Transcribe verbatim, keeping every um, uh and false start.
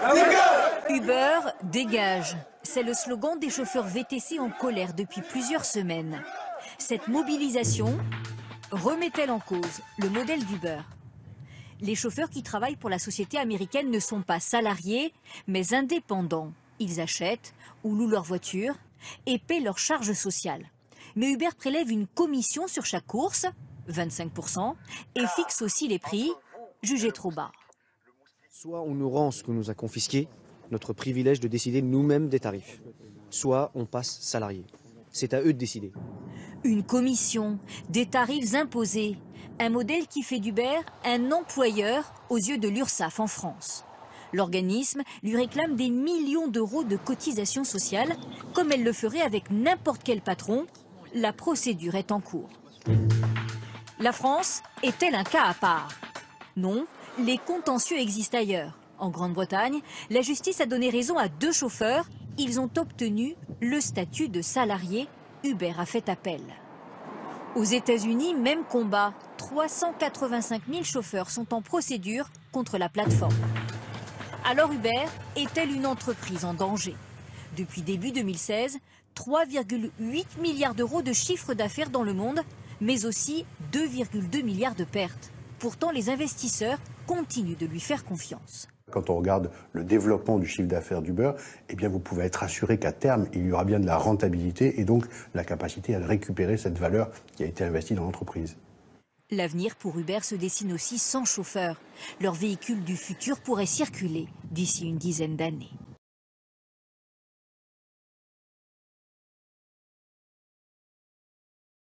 Uber dégage. C'est le slogan des chauffeurs V T C en colère depuis plusieurs semaines. Cette mobilisation remet-elle en cause le modèle d'Uber? Les chauffeurs qui travaillent pour la société américaine ne sont pas salariés, mais indépendants. Ils achètent ou louent leur voiture et paient leurs charges sociales. Mais Uber prélève une commission sur chaque course, vingt-cinq pour cent, et fixe aussi les prix, jugés trop bas. Soit on nous rend ce qu'on nous a confisqué, notre privilège de décider nous-mêmes des tarifs. Soit on passe salarié. C'est à eux de décider. Une commission, des tarifs imposés, un modèle qui fait d'Uber un employeur aux yeux de l'URSSAF en France. L'organisme lui réclame des millions d'euros de cotisations sociales, comme elle le ferait avec n'importe quel patron. La procédure est en cours. La France est-elle un cas à part? Non, les contentieux existent ailleurs. En Grande-Bretagne, la justice a donné raison à deux chauffeurs. Ils ont obtenu le statut de salarié. Uber a fait appel. Aux États-Unis, même combat. trois cent quatre-vingt-cinq mille chauffeurs sont en procédure contre la plateforme. Alors Uber est-elle une entreprise en danger? Depuis début deux mille seize, trois virgule huit milliards d'euros de chiffre d'affaires dans le monde, mais aussi deux virgule deux milliards de pertes. Pourtant, les investisseurs continuent de lui faire confiance. Quand on regarde le développement du chiffre d'affaires d'Uber, eh bien vous pouvez être assuré qu'à terme, il y aura bien de la rentabilité et donc la capacité à récupérer cette valeur qui a été investie dans l'entreprise. L'avenir pour Uber se dessine aussi sans chauffeur. Leur véhicule du futur pourrait circuler d'ici une dizaine d'années.